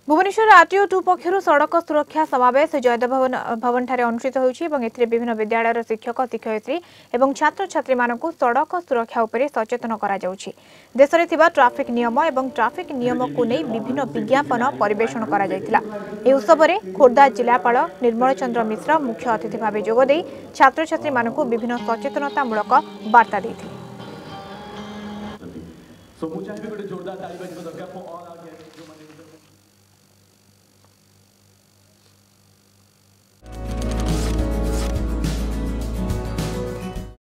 Bhubaneswar RTO 2 पक्षर सड़क सुरक्षा समावेश जयदेव भवन ठारे अनुष्ठित होछि एवं एथिरे विभिन्न विद्यालयर शिक्षक शिक्षयित्री एवं छात्र छात्री मानकु सड़क सुरक्षा उपरे सचेतन करा जाउछि। देश रे थिबा ट्रैफिक नियम एवं ट्रैफिक नियम को नै विभिन्न विज्ञापन परिवेषण करा जायतिला। ए उत्सव रे खोर्धा जिलापाल निर्मल चंद्र मिश्र मुख्य अतिथि भाबे जोग देई छात्र छात्री मानकु विभिन्न सचेतनतामूलक वार्ता दैथिले।